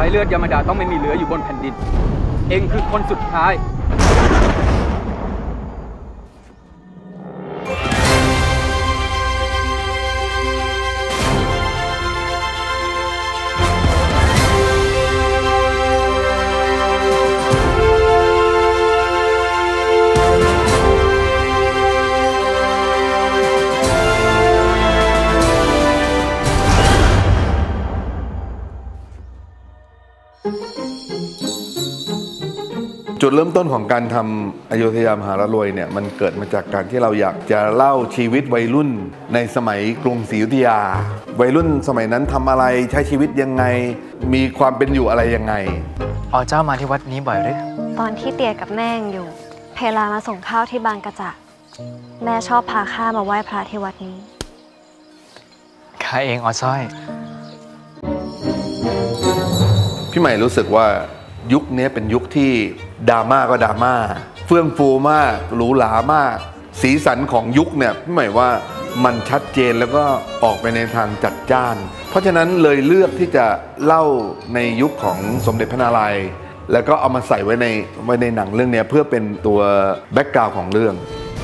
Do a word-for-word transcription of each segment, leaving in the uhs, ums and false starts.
ายเลือดยมดาต้องไม่มีเหลืออยู่บนแผ่นดินเองคือคนสุดท้ายจุดเริ่มต้นของการทำอโยธยามหาละรวยเนี่ยมันเกิดมาจากการที่เราอยากจะเล่าชีวิตวัยรุ่นในสมัยกรุงศรีอยุธยาวัยรุ่นสมัยนั้นทำอะไรใช้ชีวิตยังไงมีความเป็นอยู่อะไรยังไงอ๋อเจ้ามาที่วัดนี้บ่อยหรือตอนที่เตี่ยกับแม่ยังอยู่เพลามาส่งข้าวที่บางกระจะแม่ชอบพาข้ามาไหว้พระที่วัดนี้ข้าเองอ๋อสร้อยพี่ใหม่รู้สึกว่ายุคนี้เป็นยุคที่ดราม่าก็ดราม่าเฟื่องฟูมากหรูหรามากสีสันของยุคเนี่ยพี่ใหม่ว่ามันชัดเจนแล้วก็ออกไปในทางจัดจ้านเพราะฉะนั้นเลยเลือกที่จะเล่าในยุคของสมเด็จพระนารายณ์แล้วก็เอามาใส่ไว้ในไว้ในหนังเรื่องนี้เพื่อเป็นตัวแบ็กกราวด์ของเรื่อง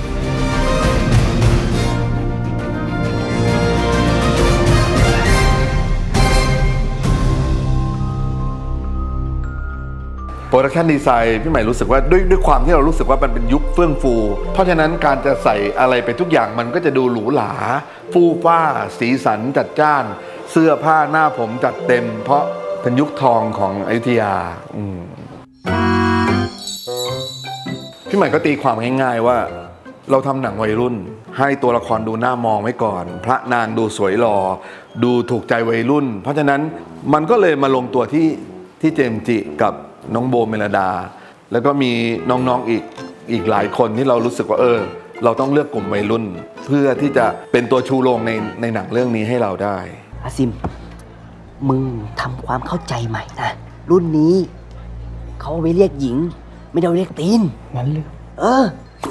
โปรดักชันดีไซน์พี่ใหม่รู้สึกว่าด้วยด้วยความที่เรารู้สึกว่ามันเป็นยุคเฟื่องฟูเพราะฉะนั้นการจะใส่อะไรไปทุกอย่างมันก็จะดูหรูหราฟูฟ้าสีสันจัดจ้านเสื้อผ้าหน้าผมจัดเต็มเพราะเป็นยุคทองของอยุธยาพี่ใหม่ก็ตีความง่ายๆว่าเราทำหนังวัยรุ่นให้ตัวละครดูน่ามองไว้ก่อนพระนางดูสวยหล่อดูถูกใจวัยรุ่นเพราะฉะนั้นมันก็เลยมาลงตัวที่ที่เจมส์จิกับน้องโบเมลดาแล้วก็มีน้องๆอีกอีกหลายคนที่เรารู้สึกว่าเออเราต้องเลือกกลุ่มวัยรุ่นเพื่อที่จะเป็นตัวชูโรงในในหนังเรื่องนี้ให้เราได้อาซิมมึงทำความเข้าใจใหม่นะรุ่นนี้เขาเอาไว้เรียกหญิงไม่ได้เรียกตีนงั้นเลยเออ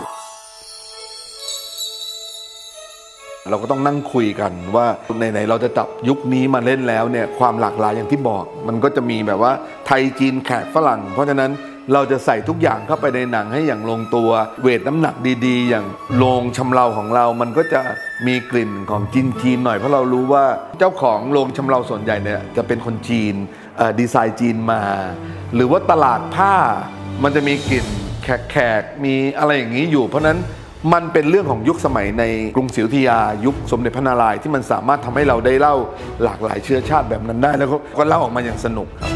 เราก็ต้องนั่งคุยกันว่าไหนๆเราจะจับยุคนี้มาเล่นแล้วเนี่ยความหลากหลายอย่างที่บอกมันก็จะมีแบบว่าไทยจีนแขกฝรั่งเพราะฉะนั้นเราจะใส่ทุกอย่างเข้าไปในหนังให้อย่างลงตัวเวทน้ำหนักดีๆอย่างโรงชำเราของเรามันก็จะมีกลิ่นของจีนๆหน่อยเพราะเรารู้ว่าเจ้าของโรงชำเราส่วนใหญ่เนี่ยจะเป็นคนจีนดีไซน์จีนมาหรือว่าตลาดผ้ามันจะมีกลิ่นแขกๆมีอะไรอย่างนี้อยู่เพราะนั้นมันเป็นเรื่องของยุคสมัยในกรุงศรีอยุธยายุคสมเด็จพระนารายณ์ที่มันสามารถทำให้เราได้เล่าหลากหลายเชื้อชาติแบบนั้นได้แล้วก็เล่าออกมาอย่างสนุกครับ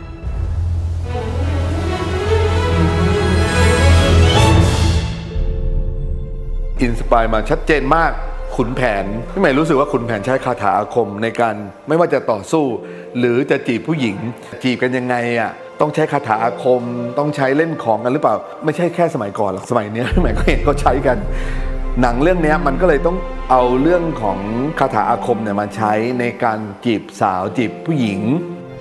อินสปายมาชัดเจนมากขุนแผนพี่ใหม่รู้สึกว่าขุนแผนใช้คาถาอาคมในการไม่ว่าจะต่อสู้หรือจะจีบผู้หญิงจีบกันยังไงอ่ะต้องใช้คาถาอาคมต้องใช้เล่นของกันหรือเปล่าไม่ใช่แค่สมัยก่อนหรอกสมัยนี้พี่ใหม่ก็เห็นเขาใช้กันหนังเรื่องนี้มันก็เลยต้องเอาเรื่องของคาถาอาคมเนี่ยมาใช้ในการจีบสาวจีบผู้หญิง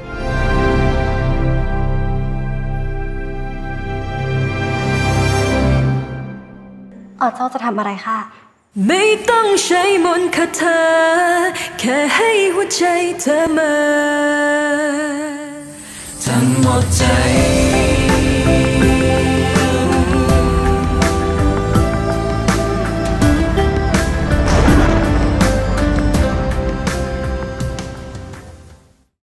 อ๋อเจ้าจะทำอะไรคะไม่ต้องใช้มนต์คาถาแค่ให้หัวใจเธอมาทั้งหมดใจ